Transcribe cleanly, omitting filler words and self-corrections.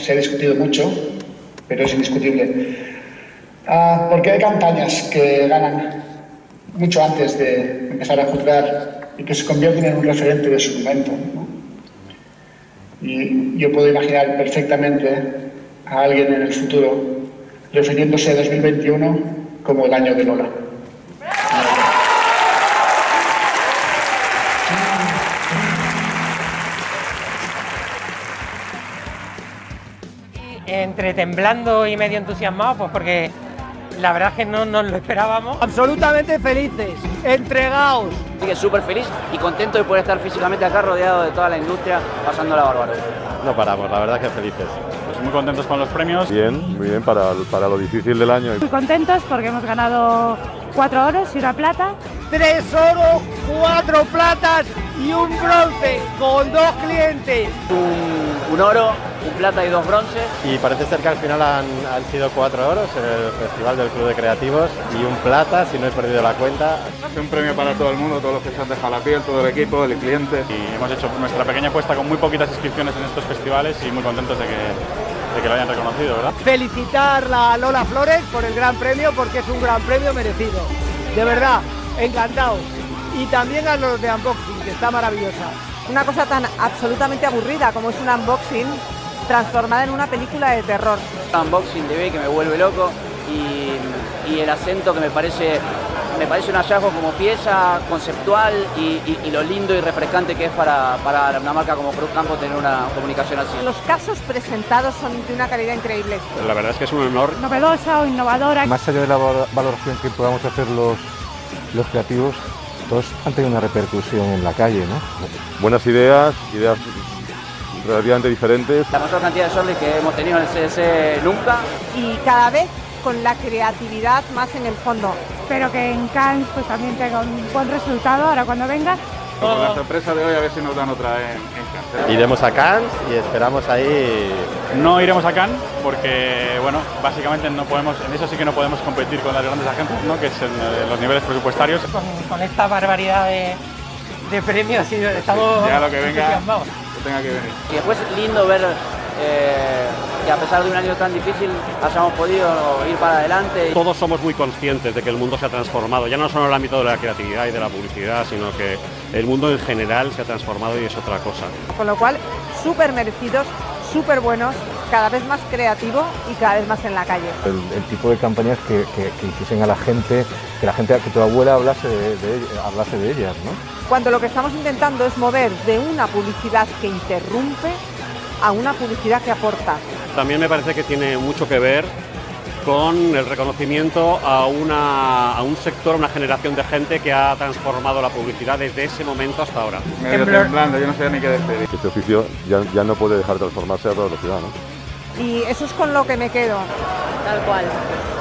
se ha discutido mucho, pero es indiscutible. Porque hay campañas que ganan mucho antes de empezar a juzgar y que se convierten en un referente de su momento, ¿no? Y yo puedo imaginar perfectamente a alguien en el futuro refiriéndose a 2021 como el año de Lola. Entre temblando y medio entusiasmado, pues porque la verdad es que no nos lo esperábamos. Absolutamente felices, entregados. Así que súper feliz y contento de poder estar físicamente acá rodeado de toda la industria, pasando la bárbaro. No paramos, la verdad que felices. Pues muy contentos con los premios. Bien, muy bien para lo difícil del año. Muy contentos porque hemos ganado 4 oros y 1 plata. 3 oros, 4 platas y un bronce con 2 clientes. Un oro, un plata y 2 bronces. Y parece ser que al final han sido 4 oros en el Festival del Club de Creativos y un plata, si no he perdido la cuenta. Es un premio para todo el mundo, todos los que se han dejado la piel, todo el equipo, el cliente. Y hemos hecho nuestra pequeña apuesta con muy poquitas inscripciones en estos festivales y muy contentos de que lo hayan reconocido, ¿verdad? Felicitar a Lola Flores por el gran premio, porque es un gran premio merecido. De verdad, encantados. Y también a los de Unboxing, que está maravillosa. Una cosa tan absolutamente aburrida como es un unboxing transformada en una película de terror. Un unboxing de B que me vuelve loco y el acento que me parece un hallazgo como pieza conceptual y lo lindo y refrescante que es para una marca como Cruz Campo tener una comunicación así. Los casos presentados son de una calidad increíble. La verdad es que es un honor. Novedosa o innovadora. Más allá de la valoración que podamos hacer los creativos, todos han tenido una repercusión en la calle, ¿no? Buenas ideas relativamente diferentes. La mayor cantidad de shortlist que hemos tenido en el CDC nunca. Y cada vez con la creatividad más en el fondo. Espero que en Cannes pues también tenga un buen resultado ahora cuando venga. Con la sorpresa de hoy, a ver si nos dan otra en Cannes. Iremos a Cannes y esperamos ahí. No iremos a Cannes porque, bueno, básicamente no podemos, en eso sí que no podemos competir con las grandes agencias, ¿no? Que es en los niveles presupuestarios. Con esta barbaridad de premios, sí, estamos ya lo que venga, entusiasmados. que tenga que venir. Y después lindo ver que a pesar de un año tan difícil hayamos podido ir para adelante. Todos somos muy conscientes de que el mundo se ha transformado, ya no solo en el ámbito de la creatividad y de la publicidad, sino que el mundo en general se ha transformado y es otra cosa. Con lo cual, súper merecidos, súper buenos, cada vez más creativo y cada vez más en la calle. El tipo de campañas que hiciesen a la gente, que tu abuela hablase de ellas, ¿no? Cuando lo que estamos intentando es mover de una publicidad que interrumpe a una publicidad que aporta. También me parece que tiene mucho que ver con el reconocimiento a un sector, a una generación de gente que ha transformado la publicidad desde ese momento hasta ahora. Medio temblando, yo no sé ni qué decir. Este oficio ya no puede dejar de transformarse a toda velocidad, ¿no? Y eso es con lo que me quedo. Tal cual.